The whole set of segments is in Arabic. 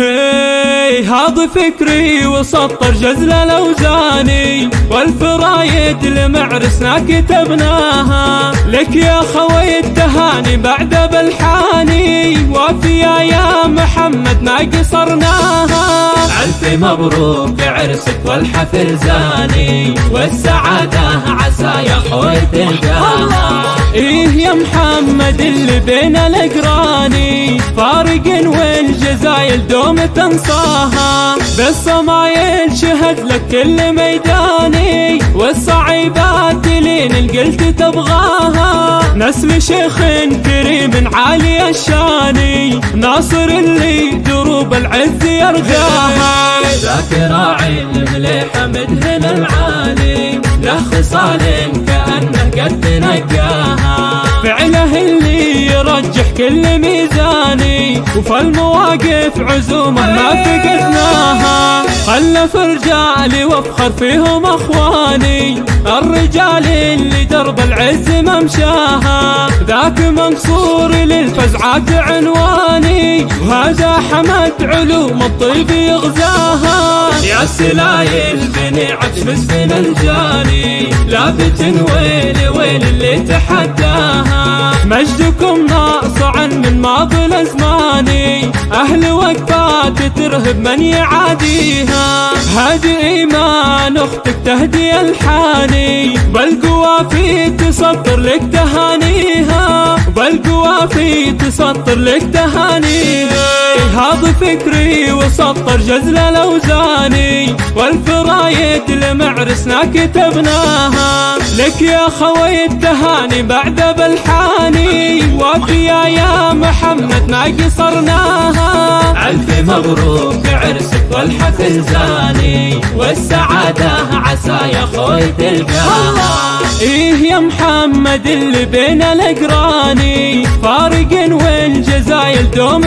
هاض فكري وسطر جزل الاوزاني، والفرايد لمعرسنا كتبناها، لك يا خوي التهاني بعد بالحاني، وافيا يا محمد ما قصرناها. ألف مبروك عرسك والحفل زاني، والسعادة عسى يا خوي تلقاها. إيه يا محمد اللي بين الأقراني، فارق والجزايل دوم تنصاها، بالصمايل شهد لك كل ميداني، والصعيبات لين القلت تبغاها. نسل شيخ كريم عالي الشاني، ناصر اللي دروب العز يرقاها. ذاك راعي المليحة مدهن العالي، له خصال كأنه قد نقاها. فعله اللي يرجح كل ميزاني، وفي المواقف عزومه ما فقدناها. خلف رجالي وافخر فيهم اخواني، الرجال اللي درب العز ممشاها. ذاك منصور للفزعات عنواني، وهذا حمد علوم الطيب يغزاها. يا سلايل بني عبس مسكين الجاني، لابت ويلي ويل اللي تحداها. مجدكم ناصعا من ماضي الازماني، اهل وقفات ترهب من يعاديها. هادي ايمان اختك تهدي الحاني، بالقوافي تسطر لك تهانيها، بالقوافي تسطر لك تهانيها. هاض فكري وسطر جزل الاوزاني، والفرايد لمعرسنا كتبناها، لك يا خوي التهاني بعد بالحاني، وافيا يا محمد ما قصرناها. ألف مبروك عرسك والحفل زاني، والسعادة عسى يا خوي تلقاها. إيه يا محمد اللي بين الأقراني، فارق والجزايل دوم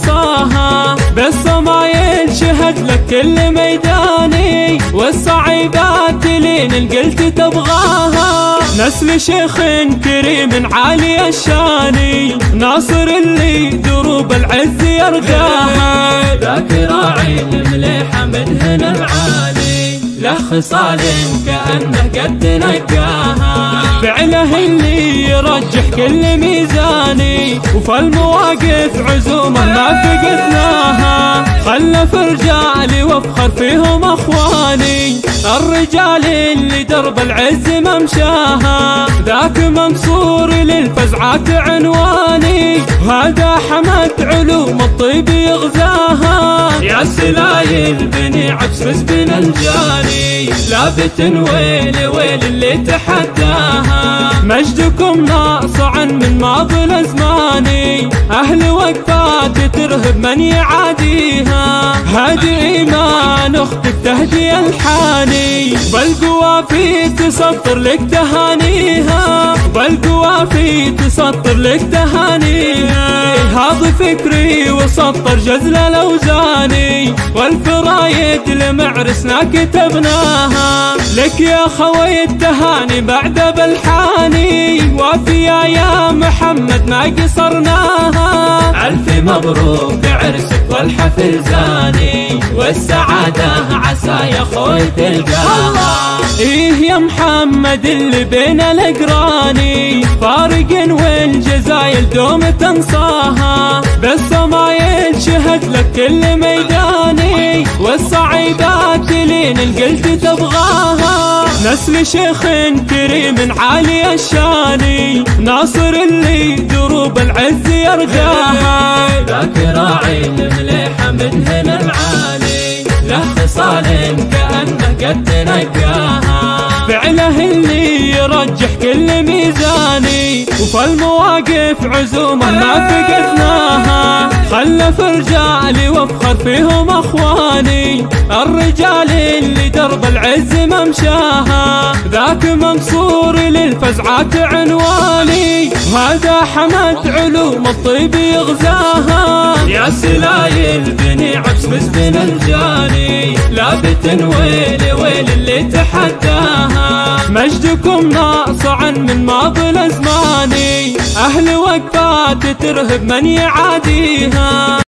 تنصاها، بالصمايل شهد لك كل ميداني، والصعيبات لين القلت تبغاها. نسل شيخ كريم عالي الشاني، ناصر اللي دروب العز يرقاها. ذاك راعي المليحة مدهن العالي، له خصال كأنه قد نقاها. فعله اللي يرجح كل ميزاني، وفي المواقف عزومه ما فقدناها. خلف رجالي وافخر فيهم اخواني، الرجال اللي درب العز ممشاها. ذاك منصور للفزعات عنواني، وهذا حمد علوم الطيب يغزاها. يا سلايل بني عبس مسكين الجاني، لابت ويلي ويل اللي تحداها. مجدكم ناصعا من ماضي الازماني، اهل وقفات ترهب من يعاديها. هادي ايمان اختك تهدي الحاني، بالقوافي تسطر لك تهانيها، بالقوافي تسطر لك تهانيها. هاض فكري وسطر جزل الاوزاني، والفرايد لمعرسنا كتبناها، لك يا خوي التهاني بعد بالحاني، وافيا يا محمد ما قصرناها. ألف مبروك عرسك والحفل زاني، والسعادة عسى يا خوي تلقاها. إيه يا محمد اللي بين الأقراني، فارق والجزايل دوم تنصاها، بالصمايل شهد لك كل ميداني، والصعيبات لين القلت تبغاها. نسل شيخ كريم عالي الشاني، ناصر اللي دروب العز يرقاها. ذاك راعي المليحة مدهن العالي، له خصال كأنه قد نقاها. فعله اللي يرجح كل ميزاني، وفي المواقف عزومه ما فقدناها. خلف رجالي وافخر فيهم اخواني، الرجال اللي درب العز ممشاها. ذاك منصور للفزعات عنواني، وهذا حمد علوم الطيب يغزاها. يا سلايل بني عبس مسكين الجاني، لابت ويلي ويل اللي تحداها. مجدكم ناصعا من ماضي الازماني، اهل وقفات ترهب من يعاديها.